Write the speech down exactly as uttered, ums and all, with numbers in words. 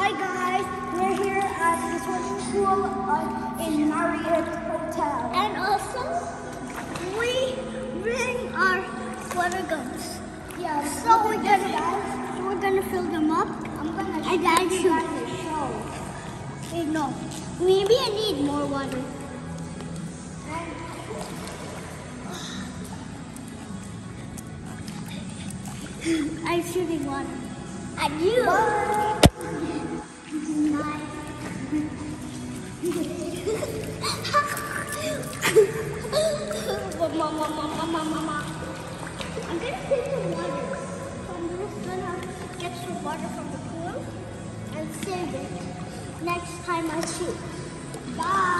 Hi guys, we're here at the swimming pool uh, in Marriott Hotel. And also, we bring our water guns. Yeah, so we're gonna guys, we're gonna fill them up. I'm gonna I gotta show you guys a show. Wait, no. Maybe I need more water. I'm shooting water at you. Mama, mama, mama, mama. I'm gonna take some water. So I'm just gonna get some water from the pool and save it next time I shoot. Bye.